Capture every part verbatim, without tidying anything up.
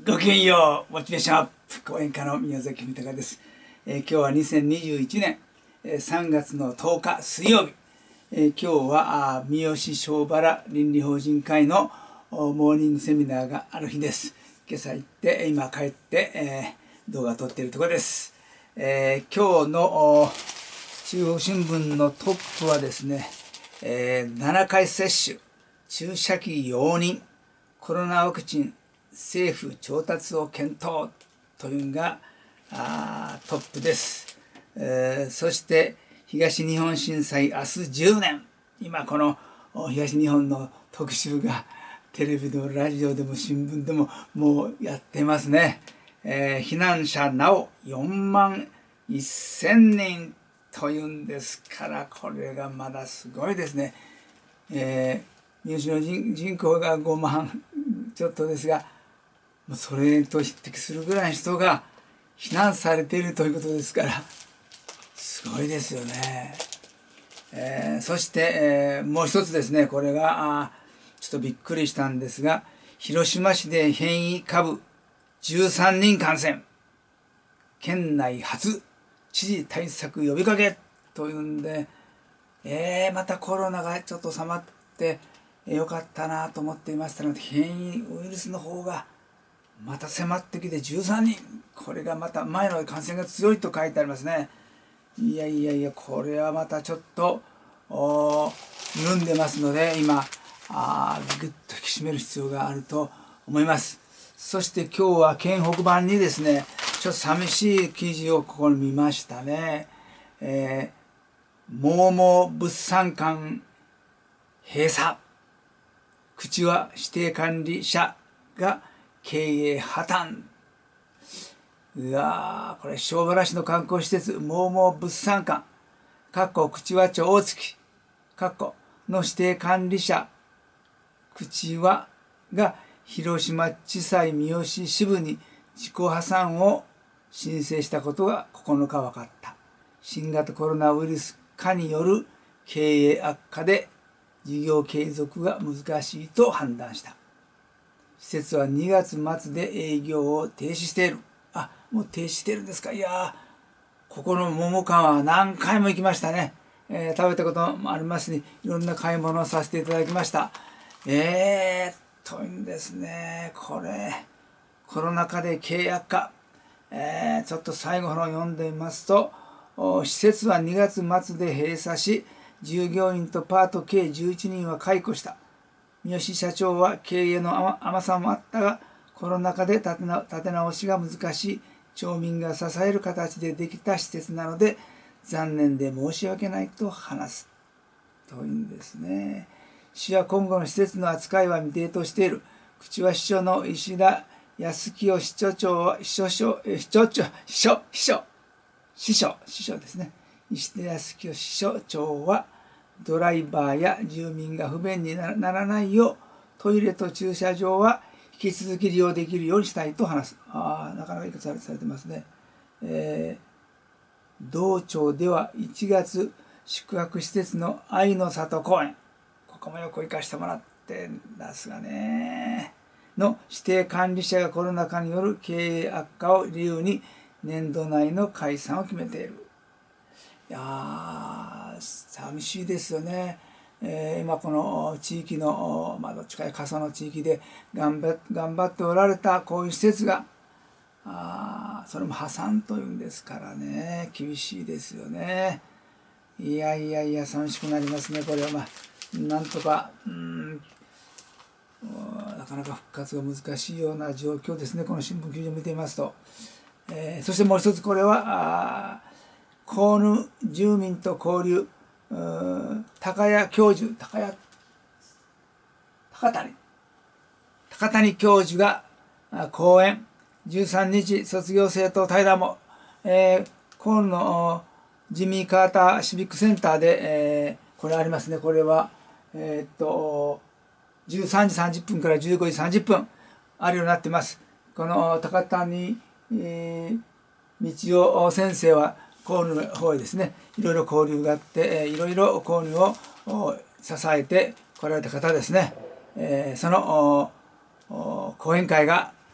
ごきげんよう、モチベーションアップ講演家の宮崎豊です。えー、今日はにせんにじゅういちねん、えー、さんがつのとおか水曜日、えー、今日は三好庄原倫理法人会のモーニングセミナーがある日です。今朝行って今帰って、えー、動画を撮っているところです。えー、今日の中央新聞のトップはですね、えー、ななかい接種注射器容認コロナワクチン政府調達を検討というのがトップです、えー、そして東日本震災明日じゅうねん、今この東日本の特集がテレビでもラジオでも新聞でももうやってますね、えー、避難者なおよんまんせんにんというんですから、これがまだすごいですね。えー、三好の 人, 人口がごまんちょっとですが、それと匹敵するぐらいの人が避難されているということですから、すごいですよね。えー、そして、えー、もう一つですね、これがあちょっとびっくりしたんですが、広島市で変異株じゅうさんにん感染、県内初知事対策呼びかけというんで、えー、またコロナがちょっと収まってよかったなと思っていましたので、変異ウイルスの方がまた迫ってきてじゅうさんにん、これがまた前の感染が強いと書いてありますね。いやいやいや、これはまたちょっと緩んでますので、今あぐっと引き締める必要があると思います。そして今日は県北版にですね、ちょっと寂しい記事をここに見ましたね。えー、モーモー物産館閉鎖、口は指定管理者が経営破綻。うわー、これ庄原市の観光施設モーモー物産館かっこ口は町大月かっこの指定管理者口はが広島地裁三好支部に自己破産を申請したことがここのか分かった。新型コロナウイルス化による経営悪化で事業継続が難しいと判断した。施設はにがつまつで営業を停止している。あ、もう停止してるんですか。いやー、ここの桃館は何回も行きましたね。えー、食べたこともありますし、いろんな買い物をさせていただきました。えー、というんですね、これ、コロナ禍で経営悪化。えー、ちょっと最後の読んでみますと、施設はにがつまつで閉鎖し、従業員とパート計じゅういちにんは解雇した。三好社長は経営の甘さもあったが、コロナ禍で立て直しが難しい町民が支える形でできた施設なので残念で申し訳ないと話すというんですね。市は今後の施設の扱いは未定としている。口は秘書の石田康清市長長は秘書所市長長秘書秘書司書司書ですね。石田康清支所長はドライバーや住民が不便にならないようトイレと駐車場は引き続き利用できるようにしたいと話す。ああ、なかなかいいことされてますね。えー、道庁ではいちがつ宿泊施設の愛の里公園、ここもよく行かしてもらってんですがね、の指定管理者がコロナ禍による経営悪化を理由に年度内の解散を決めている。いやー、寂しいですよね。えー、今この地域の、まあ、どっちか過疎の地域で頑張頑張っておられたこういう施設があそれも破産というんですからね、厳しいですよね。いやいやいや寂しくなりますね。これはまあなんとかうんなかなか復活が難しいような状況ですね、この新聞記事を見ていますと。えー、そしてもう一つ、これは河野住民と交流高谷教授高谷高谷高谷教授が講演、じゅうさんにち卒業生と対談も、えー、河野のジミー・カーターシビックセンターで、えー、これありますね。これはえー、っとじゅうさんじさんじゅっぷんからじゅうごじさんじゅっぷんあるようになっています。この高谷、えー、道夫先生は河野の方へですね、いろいろ交流があって、いろいろ河野を支えてこられた方ですね。えー、その講演会が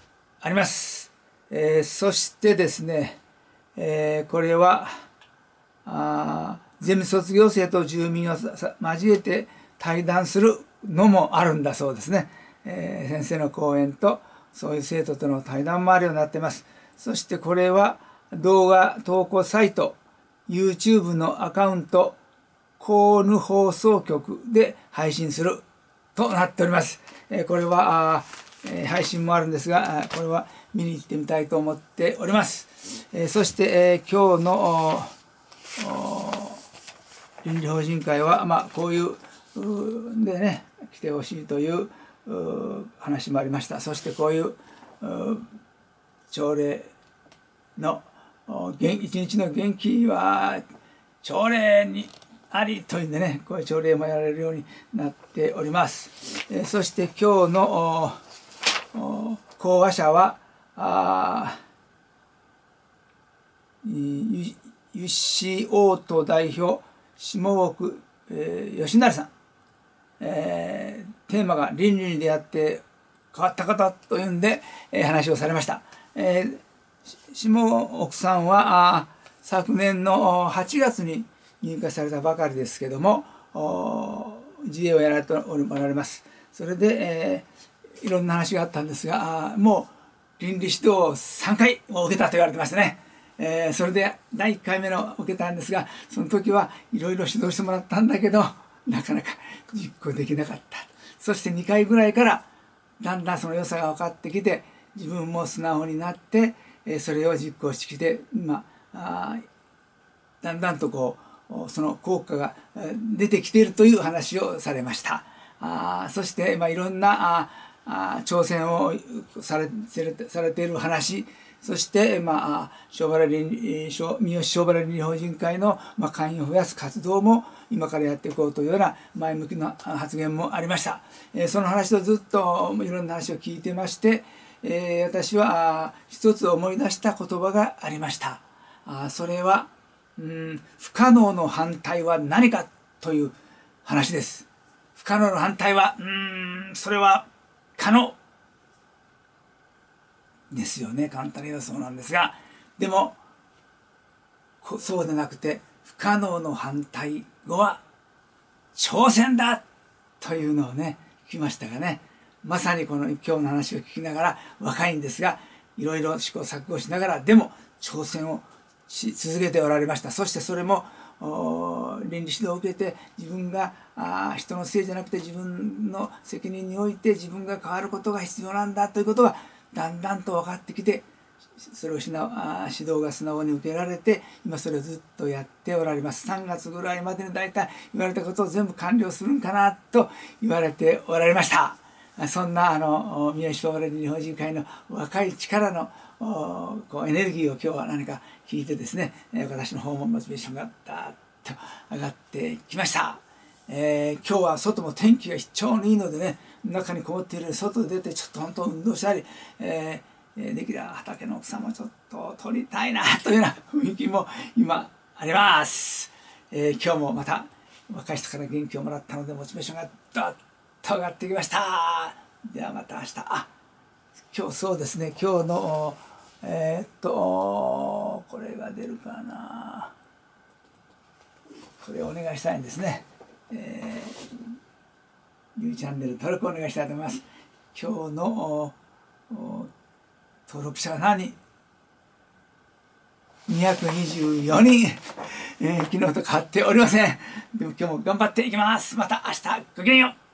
あります。えー、そしてですね、えー、これはあゼミ卒業生と住民を交えて対談するのもあるんだそうですね。えー、先生の講演とそういう生徒との対談もあるようになっています。そしてこれは動画投稿サイト YouTube のアカウントコーヌ放送局で配信するとなっております。えー、これは配信もあるんですが、これは見に行ってみたいと思っております。えー、そして、えー、今日の倫理法人会は、まあ、こういうでね来てほしいという話もありました。そしてこういう朝礼の一日の元気は朝礼にありというんでね、こういう朝礼もやられるようになっております。えそして今日の講話者はあユシオート代表下奥、えー、吉成さん、えー、テーマが倫理に出会って変わった方というんで、えー、話をされました。えー、下奥さんはあ昨年のはちがつに入会されたばかりですけども自営をやられておられます。それで、えー、いろんな話があったんですがあもう倫理指導をさんかいも受けたと言われてましたね。えー、それでだいいっかいめの受けたんですが、その時はいろいろ指導してもらったんだけどなかなか実行できなかった。そしてにかいぐらいからだんだんその良さが分かってきて自分も素直になって、えー、それを実行してきて今あだんだんとこうその効果が出てきているという話をされました。あそして、まあ、いろんなああ挑戦をされされている話、そして、まあ、三好庄原倫理法人会の、まあ、会員を増やす活動も今からやっていこうというような前向きな発言もありました。えー、その話をずっといろんな話を聞いてまして、えー、私は一つ思い出した言葉がありました。あそれはうん不可能の反対は何かという話です。不可能の反対はうんそれは可能ですよね。簡単に言うとそうなんですが、でもそうでなくて不可能の反対語は挑戦だというのをね聞きましたがね、まさにこの今日の話を聞きながら若いんですがいろいろ試行錯誤しながらでも挑戦をし続けておられました。そしてそれも倫理指導を受けて自分があ人のせいじゃなくて自分の責任において自分が変わることが必要なんだということがだんだんと分かってきて、それをしなあ指導が素直に受けられて今それをずっとやっておられます。さんがつぐらいまでに大体言われたことを全部完了するんかなと言われておられました。そんなあの三好庄原倫理法人会の若い力のこうエネルギーを今日は何か聞いてですね、私の方もモチベーションがダーッと上がってきました。えー、今日は外も天気が非常にいいのでね、中にこもっている外に出てちょっと本当運動したり、えー、できれば畑の草もちょっと取りたいなというような雰囲気も今あります。えー、今日もまた若い人から元気をもらったのでモチベーションがダーッと上がってきました。ではまた明日。あ今日そうですね、今日のえー、っとこれが出るかな、これをお願いしたいんですね。えー、ニューチャンネル登録お願いしたいと思います。今日の登録者は何人にひゃくにじゅうよにん、えー、昨日と変わっておりません。でも今日も頑張っていきます。また明日ごきげんよう。